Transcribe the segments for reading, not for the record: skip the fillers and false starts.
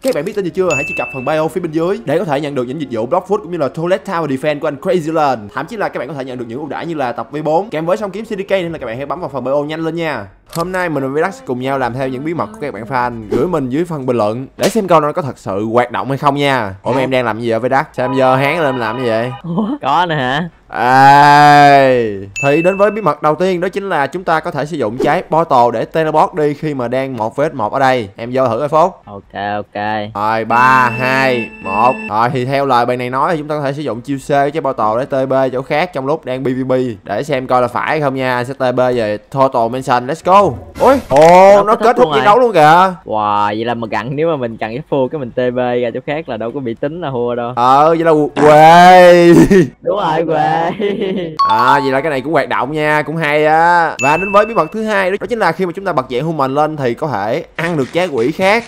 Các bạn biết tin gì chưa? Hãy truy cập phần bio phía bên dưới để có thể nhận được những dịch vụ Block Food cũng như là Toilet Tower Defense của anh Crazyland. Thậm chí là các bạn có thể nhận được những ưu đãi như là tập V4 kèm với song kiếm CDK, nên là các bạn hãy bấm vào phần bio nhanh lên nha. Hôm nay mình và Vidac cùng nhau làm theo những bí mật của các bạn fan, gửi mình dưới phần bình luận để xem câu nó có thật sự hoạt động hay không nha. Ủa em đang làm gì vậy Vidac? Sao em giờ háng lên làm gì vậy? Ủa, có nè hả? Thì đến với bí mật đầu tiên, đó chính là chúng ta có thể sử dụng trái Portal để teleport đi khi mà đang 1vs1 ở đây. Em vô thử coi Phúc. Ok. Rồi 3, 2, 1. Rồi thì theo lời bạn này nói thì chúng ta có thể sử dụng chiêu C trái Portal để TB chỗ khác trong lúc đang PvP, để xem coi là phải không nha. Sẽ TB về Total Mansion. Let's go. Ôi, nó kết thúc chiến đấu luôn kìa. Wow, vậy là mà gặn, nếu mà mình cần cái full cái mình TB ra chỗ khác là đâu có bị tính là thua đâu. Vậy là quê. Đúng rồi, quê. Vậy là cái này cũng hoạt động nha, cũng hay á. Và đến với bí mật thứ hai, đó chính là khi mà chúng ta bật dạng human lên thì có thể ăn được trái quỷ khác.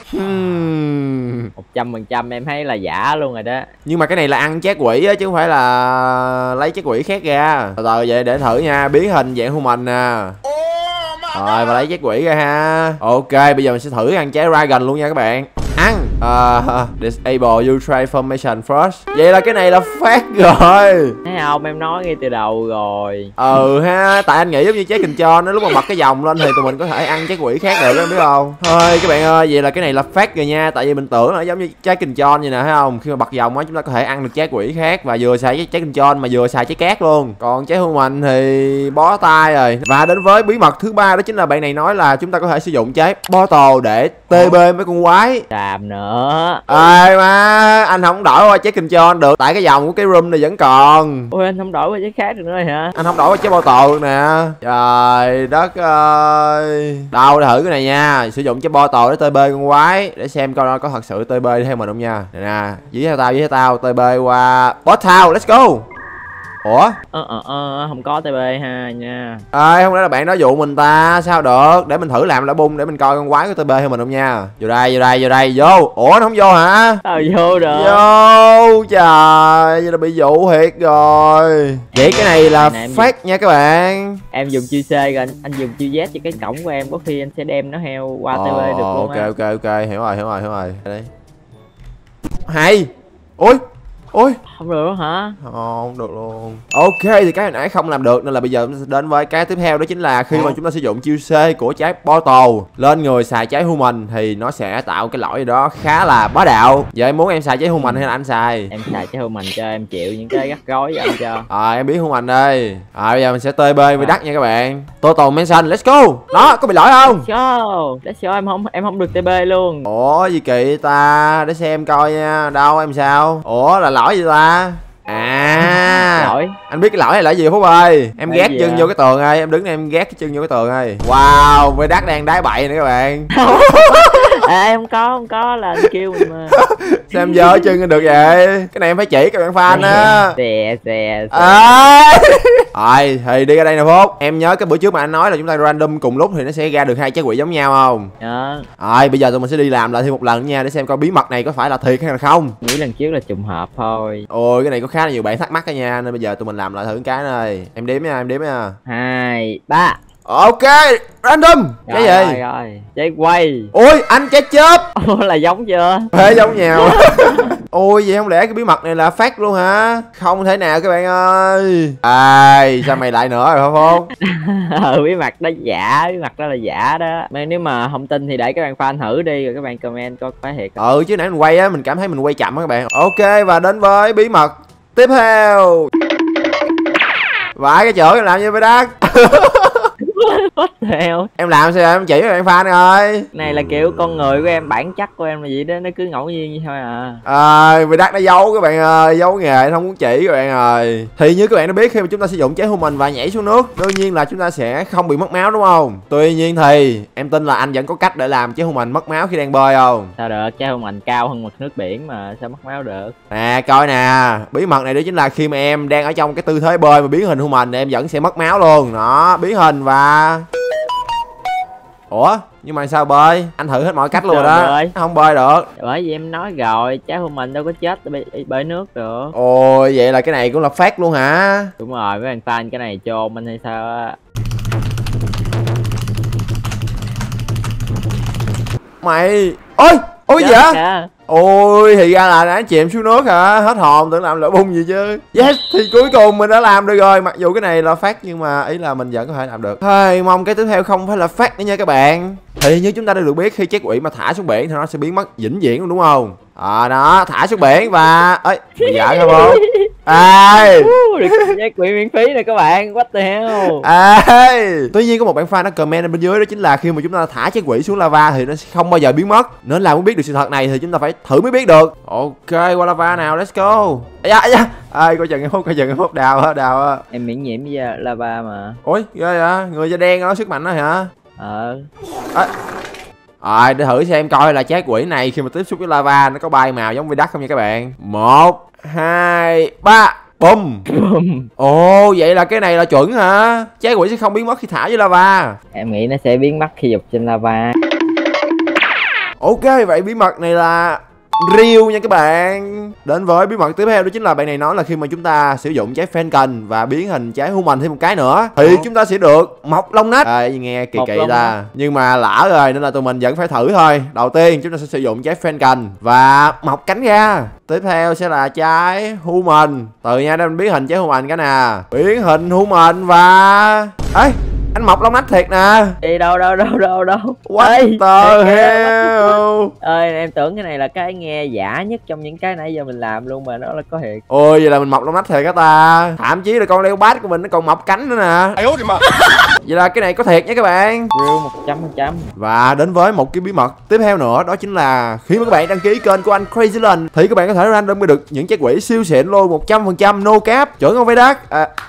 100% em thấy là giả luôn rồi đó. Nhưng mà cái này là ăn trái quỷ á, chứ không phải là lấy trái quỷ khác ra. Từ từ vậy để thử nha, biến hình dạng human nè. Rồi và lấy trái quỷ ra ha. Ok, bây giờ mình sẽ thử ăn trái dragon luôn nha các bạn. Ăn disable you transformation first. Vậy là cái này là phát rồi. Thấy không, em nói ngay từ đầu rồi. Ha, tại anh nghĩ giống như trái kình cho nó lúc mà bật cái vòng lên thì tụi mình có thể ăn trái quỷ khác được, em biết không? Thôi các bạn ơi, vậy là cái này là phát rồi nha. Tại vì mình tưởng là giống như trái kình cho vậy nè, thấy không? Khi mà bật vòng á chúng ta có thể ăn được trái quỷ khác và vừa xài trái kình cho mà vừa xài trái cát luôn. Còn trái hương mình thì bó tay rồi. Và đến với bí mật thứ ba, đó chính là bạn này nói là chúng ta có thể sử dụng trái Portal để TB mấy con quái. Làm nữa. Mà anh không đổi qua trái kình cho được, tại cái vòng của cái room này vẫn còn. Ôi, anh không đổi qua trái khác được nữa rồi hả? Anh không đổi qua trái Portal luôn nè. Trời đất ơi. Đâu để thử cái này nha. Sử dụng trái Portal để TB con quái, để xem coi nó có thật sự TB theo mình không nha. Nè nè, dưới theo tao TB qua Portal. Let's go. Ủa? Không có TB ha nha. Không lẽ là bạn nói dụ mình ta? Sao được? Để mình thử làm lại bung để mình coi con quái của TB theo mình không nha. Vô đây, vô. Ủa nó không vô hả? Tao vô được. Vô, trời, vậy là bị dụ thiệt rồi. Vậy cái này là phát nha các bạn. Em dùng chiêu C rồi, anh dùng chiêu Z cho cái cổng của em, có khi anh sẽ đem nó theo qua TB được luôn á. Ok, hiểu rồi. Đây. Hay. Ôi không được hả? Không được luôn. Ok, thì cái hồi nãy không làm được nên là bây giờ chúng ta sẽ đến với cái tiếp theo, đó chính là khi mà chúng ta sử dụng chiêu C của trái Portal lên người xài trái human thì nó sẽ tạo cái lỗi gì đó khá là bá đạo. Vậy em muốn em xài trái human hay là anh xài? Em xài trái human cho em chịu những cái rắc rối cho anh cho. Em biến human đi. Bây giờ mình sẽ TB với đất nha các bạn. Total Mansion, let's go. Đó, có bị lỗi không? Let's go, em không được TB luôn. Ủa gì kỳ ta, để xem coi nha. Đâu em sao? Ủa là lỗi gì ta? Lỗi. Anh biết cái lỗi này là gì Phúc ơi? Em ghét chân vô cái tường ơi, em đứng đây em ghét cái chân vô cái tường ơi. Wow, với đất đang đá bậy nè các bạn. Em không có là anh kêu mình mà. Sao em dơ chân anh được vậy? Cái này em phải chỉ các bạn fan á. Xè. Rồi thì đi ra đây nè Phúc. Em nhớ cái bữa trước mà anh nói là chúng ta random cùng lúc thì nó sẽ ra được 2 trái quỷ giống nhau không? Rồi bây giờ tụi mình sẽ đi làm lại thêm một lần nha, để xem coi bí mật này có phải là thiệt hay là không. Nghĩ lần trước là trùng hợp thôi. Ôi cái này có khá là nhiều bạn thắc mắc đó nha, nên bây giờ tụi mình làm lại thử cái này. Em đếm nha. 2, 3. Ok, random. Cái gì? Rồi, trái quay. Ôi, anh trái chớp. Là giống chưa? Giống nhau. Ôi vậy không lẽ cái bí mật này là phát luôn hả? Không thể nào các bạn ơi. Sao mày lại nữa rồi Phong? Bí mật đó giả, bí mật đó là giả đó. Nếu mà không tin thì để các bạn fan thử đi rồi các bạn comment coi phải thiệt. Chứ nãy mình quay á, mình cảm thấy mình quay chậm á các bạn. Ok, và đến với bí mật tiếp theo. Vãi cái chữ em làm như vậy đó. Em làm sao em chỉ các bạn fan ơi. Này là kiểu con người của em, bản chất của em là vậy đó, nó cứ ngẫu nhiên như thôi à. Vì đắt nó giấu các bạn ơi, giấu nghề không muốn chỉ các bạn ơi. Thì như các bạn đã biết, khi mà chúng ta sử dụng trái human và nhảy xuống nước, đương nhiên là chúng ta sẽ không bị mất máu đúng không? Tuy nhiên thì em tin là anh vẫn có cách để làm trái human mất máu khi đang bơi không? Sao được, trái human cao hơn mực nước biển mà sao mất máu được? Nè coi nè, bí mật này đó chính là khi mà em đang ở trong cái tư thế bơi mà biến hình human thì em vẫn sẽ mất máu luôn. Đó, biến hình và ủa nhưng mà sao bơi? Anh thử hết mọi cách luôn rồi đó. Bơi. Không bơi được. Bởi vì em nói rồi, trái human đâu có chết bơi nước được. Ôi vậy là cái này cũng là phát luôn hả? Đúng rồi, mấy bạn fan cái này chôn anh hay sao á? Mày ôi gì vậy? Ôi thì ra là đã chìm xuống nước hả? Hết hồn tưởng làm lửa bung gì chứ. Yes, thì cuối cùng mình đã làm được rồi. Mặc dù cái này là phát nhưng mà ý là mình vẫn có thể làm được. Thôi mong cái tiếp theo không phải là phát nữa nha các bạn. Thì như chúng ta đã được biết khi trái quỷ mà thả xuống biển thì nó sẽ biến mất vĩnh viễn luôn đúng không? Đó, thả xuống biển và ơi, mày giỡn hả bố? Ai? Được trái quỷ miễn phí nè các bạn, what the hell. Tuy nhiên có một bạn fan nó comment ở bên dưới đó chính là khi mà chúng ta thả trái quỷ xuống lava thì nó sẽ không bao giờ biến mất. Nên là muốn biết được sự thật này thì chúng ta phải thử mới biết được. Ok, qua lava nào, let's go. Ai coi chừng cái hốt đào á. Em miễn nhiễm với lava mà. Ôi, ghê vậy? Người da đen nó sức mạnh đó hả? Để thử xem coi là trái quỷ này khi mà tiếp xúc với lava nó có bay màu giống với đất không nha các bạn. 1, 2, 3. Bum. Ồ, vậy là cái này là chuẩn hả? Trái quỷ sẽ không biến mất khi thả với lava. Em nghĩ nó sẽ biến mất khi dục trên lava. Ok, vậy bí mật này là real nha các bạn. Đến với bí mật tiếp theo đó chính là bạn này nói là khi mà chúng ta sử dụng trái Falcon và biến hình trái Human thêm một cái nữa thì chúng ta sẽ được mọc lông nách. Nghe kỳ kỳ ta. Nhưng mà lỡ rồi nên là tụi mình vẫn phải thử thôi. Đầu tiên chúng ta sẽ sử dụng trái Falcon và mọc cánh ra. Tiếp theo sẽ là trái Human. Từ nha để mình biến hình trái Human cái nè. Biến hình Human và anh mọc lông nách thiệt nè. Đi đâu. What the hell. Ơi em tưởng cái này là cái nghe giả nhất trong những cái nãy giờ mình làm luôn mà nó là có thiệt. Ôi vậy là mình mọc lông nách thiệt á ta. Thậm chí là con leopard của mình nó còn mọc cánh nữa nè. Vậy là cái này có thiệt nha các bạn. Real 100%. Và đến với một cái bí mật tiếp theo nữa đó chính là khi mà các bạn đăng ký kênh của anh Crazyland thì các bạn có thể random được những trái quỷ siêu xịn luôn 100% no cap. Chuẩn không phải đắt?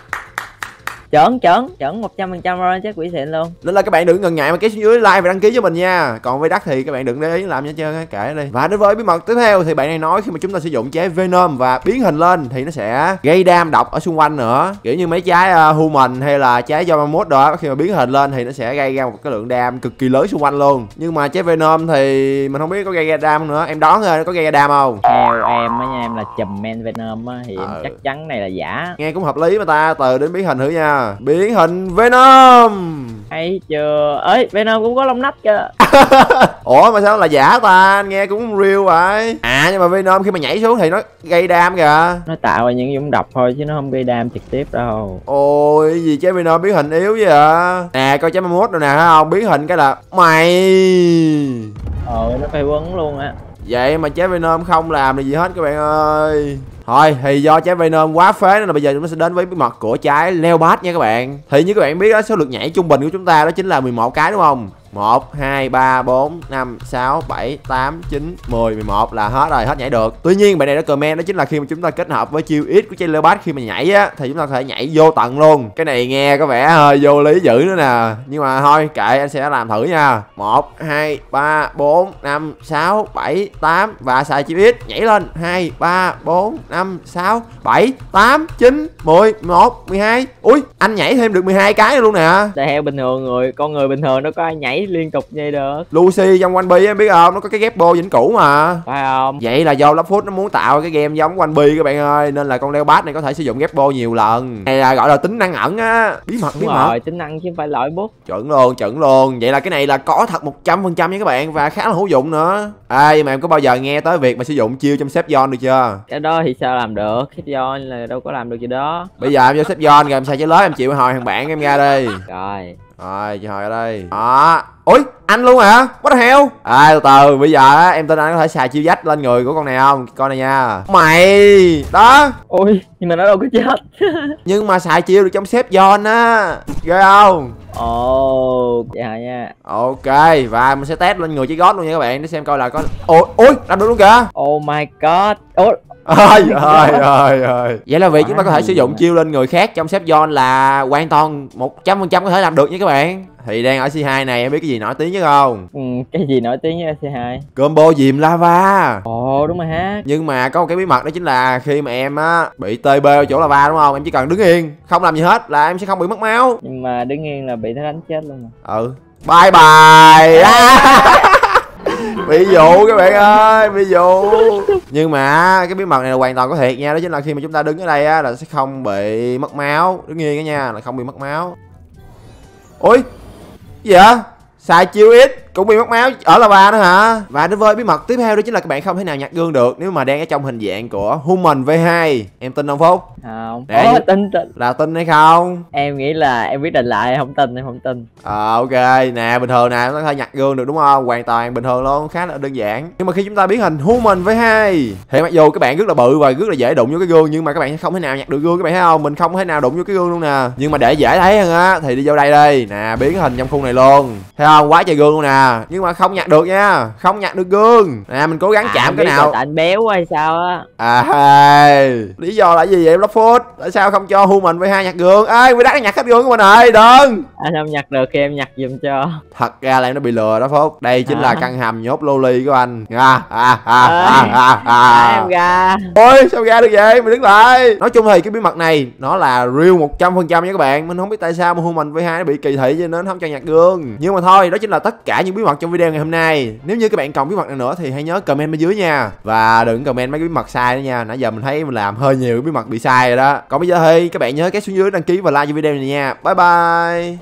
Chuẩn 100% rồi trái quỷ xịn luôn. Nên là các bạn đừng ngần ngại mà kéo xuống dưới like và đăng ký cho mình nha. Còn với đắt thì các bạn đừng để ý làm nha trơn, kệ đi. Và đến với bí mật tiếp theo thì bạn này nói khi mà chúng ta sử dụng trái Venom và biến hình lên thì nó sẽ gây đam độc ở xung quanh nữa. Kiểu như mấy trái Human hay là trái Yamamoto đó, khi mà biến hình lên thì nó sẽ gây ra một cái lượng đam cực kỳ lớn xung quanh luôn. Nhưng mà trái Venom thì mình không biết có gây ra đam nữa. Em đoán thôi, nó có gây ra đam không? Theo em á nha, em là chùm men Venom á thì em chắc chắn này là giả. Nghe cũng hợp lý mà ta. Từ đến biến hình thử nha. Biến hình Venom. Hay chưa? Ấy Venom cũng có lông nách kìa. Ủa mà sao là giả ta? Nghe cũng real vậy. Nhưng mà Venom khi mà nhảy xuống thì nó gây đam kìa. Nó tạo ra những dũng độc thôi chứ nó không gây đam trực tiếp đâu. Ôi gì trái Venom biến hình yếu vậy ạ? Nè coi trái 31 rồi nè thấy không? Biến hình cái là mày. Nó phải quấn luôn á. Vậy mà trái Venom không làm được gì hết các bạn ơi. Thôi thì do trái Venom quá phế nên là bây giờ chúng ta sẽ đến với bí mật của trái Leopard nha các bạn. Thì như các bạn biết đó, số lượt nhảy trung bình của chúng ta đó chính là 11 cái đúng không? 1, 2, 3, 4, 5, 6, 7, 8, 9, 10, 11 là hết rồi, hết nhảy được. Tuy nhiên bạn này đã comment đó chính là khi mà chúng ta kết hợp với chiêu X của trái Leopard khi mà nhảy á thì chúng ta có thể nhảy vô tận luôn. Cái này nghe có vẻ hơi vô lý dữ nữa nè. Nhưng mà thôi kệ, anh sẽ làm thử nha. 1, 2, 3, 4, 5, 6, 7, 8 và xài chiêu X nhảy lên 2, 3, 4, 5, 6, 7, 8, 9, 10, 11, 12. Ui, anh nhảy thêm được 12 cái luôn nè. Theo bình thường con người bình thường nó có ai nhảy liên tục vậy được. Lucy trong One Piece em biết không, nó có cái ghép bô vĩnh cửu mà, phải không? Vậy là do Love Food nó muốn tạo cái game giống One Piece các bạn ơi, nên là con Leopard này có thể sử dụng ghép bô nhiều lần. Này là gọi là tính năng ẩn á, bí mật. Rồi, tính năng chứ không phải loại bút. Chuẩn luôn. Vậy là cái này là có thật 100% nha các bạn, và khá là hữu dụng nữa. Nhưng mà em có bao giờ nghe tới việc mà sử dụng chiêu trong xếp Zone được chưa? Cái đó thì sao làm được, xếp Zone là đâu có làm được gì đó. Bây giờ em vô xếp Zone rồi em xài trái lớn, em chịu hồi thằng bạn em ra đi. Rồi chị hồi ra đây. Ui anh luôn hả? What the hell? Từ từ, bây giờ em tin anh có thể xài chiêu dách lên người của con này không? Con này nha. Mày đó. Ôi nhưng mà nó đâu có chết. Nhưng mà xài chiêu được trong xếp Zone á, ghê không? Vậy hả nha. Ok, và mình sẽ test lên người trái gót luôn nha các bạn, để xem coi là có. Ôi làm được luôn kìa. Oh my god. Rồi. Vậy là việc chúng ta có thể sử dụng chiêu lên người khác trong xếp Zone là hoàn toàn 100% có thể làm được nha các bạn. Thì đang ở C2 này em biết cái gì nổi tiếng chứ không? Cái gì nổi tiếng với C2? Combo diềm lava. Đúng rồi ha. Nhưng mà có một cái bí mật đó chính là khi mà em á bị TB ở chỗ lava đúng không? Em chỉ cần đứng yên, không làm gì hết là em sẽ không bị mất máu. Nhưng mà đứng yên là bị nó đánh chết luôn mà. Bye bye. Ví dụ các bạn ơi, ví dụ. Nhưng mà cái bí mật này là hoàn toàn có thiệt nha, đó chính là khi mà chúng ta đứng ở đây á là sẽ không bị mất máu. Đứng yên đó nha, là không bị mất máu. Ui gì vậy? Xài chiêu X cũng bị mất máu ở lava nữa hả? Và đối với bí mật tiếp theo đó chính là các bạn không thể nào nhặt gương được nếu mà đang ở trong hình dạng của Human V2. Em tin không Phúc? Không. Nè, Tin. là tin hay không? Em nghĩ là em quyết định lại, em không tin. Ok, nè bình thường nè nó có thể nhặt gương được đúng không? Hoàn toàn bình thường luôn, khá là đơn giản. Nhưng mà khi chúng ta biến hình Human V2 thì mặc dù các bạn rất là bự và rất là dễ đụng vô cái gương, nhưng mà các bạn không thể nào nhặt được gương, các bạn thấy không? Mình không thể nào đụng vô cái gương luôn nè. Nhưng mà để dễ thấy hơn á thì đi vô đây đi. Nè, biến hình trong khung này luôn. Thấy không? Quá trời gương luôn nè. Nhưng mà không nhặt được nha. Không nhặt được gương. Nè, mình cố gắng chạm cái nào. Tại anh béo hay sao á? Lý do là gì vậy em Love? Tại sao không cho Human V2 nhặt gương? Ê, Quy Đắc nhặt hết gương của mình rồi, đừng. Anh không nhặt được thì em nhặt giùm cho. Thật ra là em nó bị lừa đó Phúc. Đây chính là căn hầm nhốt loli của anh. Em ra. Ôi sao ra được vậy? Mình đứng lại. Nói chung thì cái bí mật này nó là real 100% nha các bạn. Mình không biết tại sao mà Human V2 nó bị kỳ thị cho nên không cho nhặt gương. Nhưng mà thôi, đó chính là tất cả những bí mật trong video ngày hôm nay. Nếu như các bạn còn bí mật nào nữa thì hãy nhớ comment bên dưới nha. Và đừng comment mấy cái bí mật sai nữa nha. Nãy giờ mình thấy mình làm hơi nhiều bí mật bị sai rồi đó. Còn bây giờ thì các bạn nhớ kéo xuống dưới đăng ký và like cho video này nha. Bye bye.